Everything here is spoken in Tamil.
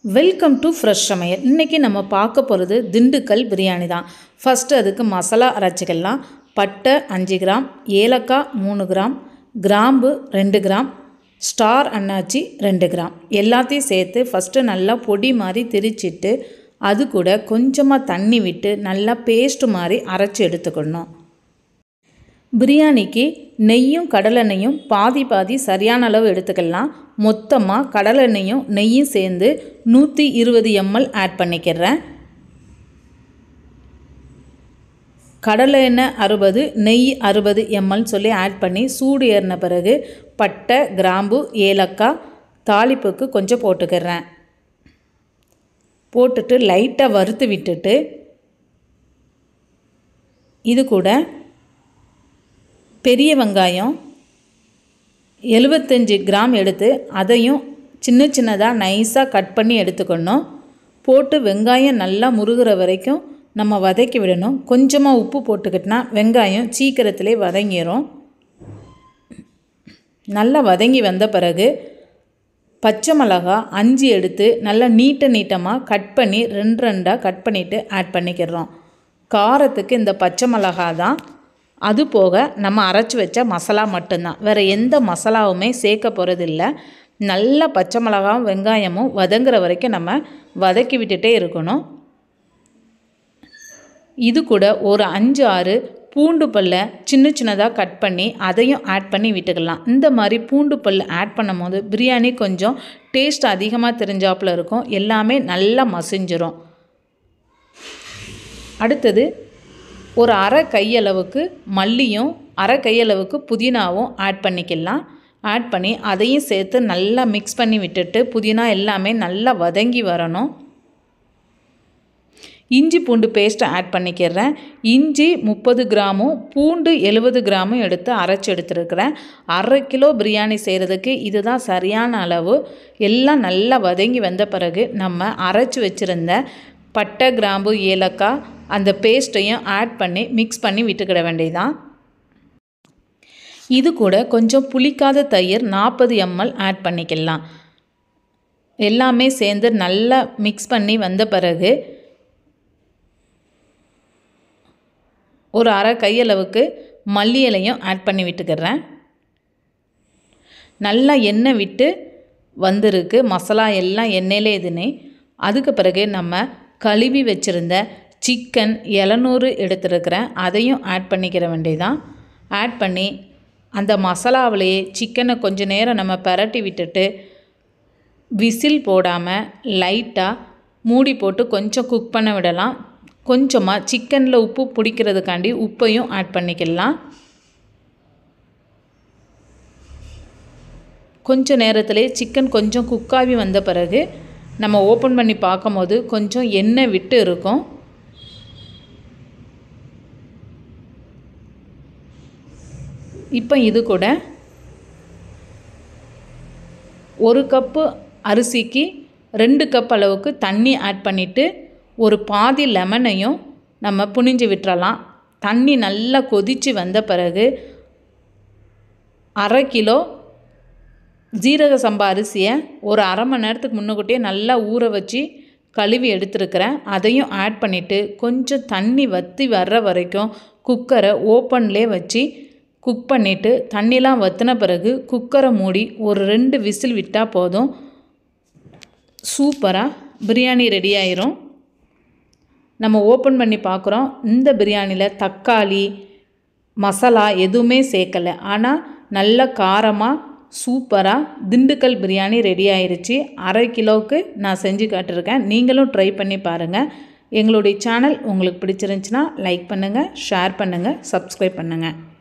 வெல்கம் டு ஃப்ரெஷ் சமையல். இன்றைக்கி நம்ம பார்க்க போகிறது திண்டுக்கல் பிரியாணி தான். ஃபஸ்ட்டு அதுக்கு மசாலா அரைச்சிக்கலாம். பட்டை 5 கிராம், ஏலக்காய் 3 கிராம், கிராம்பு 2 கிராம், ஸ்டார் அன்னாச்சி 2 கிராம் எல்லாத்தையும் சேர்த்து ஃபஸ்ட்டு நல்லா பொடி மாதிரி திரிச்சிட்டு அது கூட கொஞ்சமாக தண்ணி விட்டு நல்லா பேஸ்ட்டு மாதிரி அரைச்சி எடுத்துக்கணும். பிரியாணிக்கு நெய்யும் கடலெண்ணெயும் பாதி பாதி சரியான அளவு எடுத்துக்கலாம். மொத்தமாக கடலெண்ணெயும் நெய்யும் சேர்ந்து 120 ml ஆட் பண்ணிக்கிறேன். கடலை எண்ணெய் 60, நெய் 60 ml சொல்லி ஆட் பண்ணி சூடு ஏறின பிறகு பட்டை, கிராம்பு, ஏலக்காய் தாளிப்புக்கு கொஞ்சம் போட்டுக்கிறேன். போட்டுட்டு லைட்டாக வறுத்து விட்டுட்டு இது கூட பெரிய வெங்காயம் 75 கிராம் எடுத்து அதையும் சின்ன சின்னதாக நைஸாக கட் பண்ணி எடுத்துக்கணும். போட்டு வெங்காயம் நல்லா முருகிற வரைக்கும் நம்ம வதக்கி விடணும். கொஞ்சமாக உப்பு போட்டுக்கிட்டோன்னா வெங்காயம் சீக்கிரத்திலே வதங்கிடும். நல்லா வதங்கி வந்த பிறகு பச்சை மிளகா 5 எடுத்து நல்லா நீட்டமாக கட் பண்ணி 2 கட் பண்ணிவிட்டு ஆட் பண்ணிக்கிறோம். காரத்துக்கு இந்த பச்சை மிளகா தான். அது போக நம்ம அரைச்சி வச்ச மசாலா மட்டும்தான், வேறு எந்த மசாலாவுமே சேர்க்க போகிறதில்ல. நல்லா பச்சை மிளகாவும் வெங்காயமும் வதங்குற வரைக்கும் நம்ம வதக்கி விட்டுட்டே இருக்கணும். இது கூட ஒரு 5-6 பூண்டு பல்லை சின்ன சின்னதாக கட் பண்ணி அதையும் ஆட் பண்ணி விட்டுக்கலாம். இந்த மாதிரி பூண்டு பல் ஆட் பண்ணும் போது பிரியாணி கொஞ்சம் டேஸ்ட் அதிகமாக தெரிஞ்சாப்புல இருக்கும். எல்லாமே நல்லா மசிஞ்சிரும். அடுத்தது ஒரு அரை கையளவுக்கு மல்லியும் அரை கையளவுக்கு புதினாவும் ஆட் பண்ணிக்கலாம். ஆட் பண்ணி அதையும் சேர்த்து நல்லா மிக்ஸ் பண்ணி விட்டுட்டு புதினா எல்லாமே நல்லா வதங்கி வரணும். இஞ்சி பூண்டு பேஸ்ட்டை ஆட் பண்ணிக்கிறேன். இஞ்சி 30 கிராமும் பூண்டு 70 கிராமும் எடுத்து அரைச்சி எடுத்துருக்கிறேன். அரை கிலோ பிரியாணி செய்கிறதுக்கு இதுதான் சரியான அளவு. எல்லாம் நல்லா வதங்கி வந்த பிறகு நம்ம அரைச்சி வச்சுருந்த பட்டை, கிராம்பு, ஏலக்காய் அந்த பேஸ்ட்டையும் ஆட் பண்ணி மிக்ஸ் பண்ணி விட்டுக்கிட வேண்டியதான். இது கூட கொஞ்சம் புளிக்காத தயிர் 40 ml ஆட் பண்ணிக்கலாம். எல்லாமே சேர்ந்து நல்லா மிக்ஸ் பண்ணி வந்த பிறகு ஒரு அரை கையளவுக்கு மல்லி இலையும் ஆட் பண்ணி விட்டுக்கிறேன். நல்லா எண்ணெய் விட்டு வந்திருக்கு. மசாலா எல்லாம் எண்ணெயிலே இதுனே. அதுக்கு பிறகு நம்ம கழுவி வச்சுருந்த சிக்கன் 700 எடுத்துருக்கிறேன். அதையும் ஆட் பண்ணிக்கிற வேண்டியதான். ஆட் பண்ணி அந்த மசாலாவிலேயே சிக்கனை கொஞ்சம் நேரம் நம்ம பரட்டி விட்டுட்டு விசில் போடாமல் லைட்டாக மூடி போட்டு கொஞ்சம் குக் பண்ண விடலாம். கொஞ்சமாக சிக்கனில் உப்பு பிடிக்கிறதுக்காண்டி உப்பையும் ஆட் பண்ணிக்கலாம். கொஞ்சம் நேரத்திலே சிக்கன் கொஞ்சம் குக்காகி வந்த பிறகு நம்ம ஓப்பன் பண்ணி பார்க்கும்போது கொஞ்சம் எண்ணெய் விட்டு இருக்கும். இப்போ இது கூட 1 கப்பு அரிசிக்கு 2 கப் அளவுக்கு தண்ணி ஆட் பண்ணிவிட்டு ஒரு பாதி லெமனையும் நம்ம புழிஞ்சு விட்டுறலாம். தண்ணி நல்லா கொதித்து வந்த பிறகு அரை கிலோ ஜீரக சம்பா அரிசியை ஒரு அரை மணி நேரத்துக்கு முன்னக்கூட்டியே நல்லா ஊற வச்சு கழுவி எடுத்துருக்கிறேன். அதையும் ஆட் பண்ணிவிட்டு கொஞ்சம் தண்ணி வற்றி வர்ற வரைக்கும் குக்கரை ஓப்பன்லேயே வச்சு குக் பண்ணிவிட்டு தண்ணிலாம் வற்றின பிறகு குக்கரை மூடி ஒரு 2 விசில் விட்டால் போதும். சூப்பராக பிரியாணி ரெடி ஆயிரும். நம்ம ஓப்பன் பண்ணி பார்க்குறோம். இந்த பிரியாணியில் தக்காளி மசாலா எதுவுமே சேர்க்கலை. ஆனால் நல்ல காரமாக சூப்பராக திண்டுக்கல் பிரியாணி ரெடி ஆயிருச்சு. அரை கிலோவுக்கு நான் செஞ்சு காட்டிருக்கேன். நீங்களும் ட்ரை பண்ணி பாருங்கள். எங்களுடைய சேனல் உங்களுக்கு பிடிச்சிருந்துச்சுன்னா லைக் பண்ணுங்கள், ஷேர் பண்ணுங்கள், சப்ஸ்கிரைப் பண்ணுங்கள்.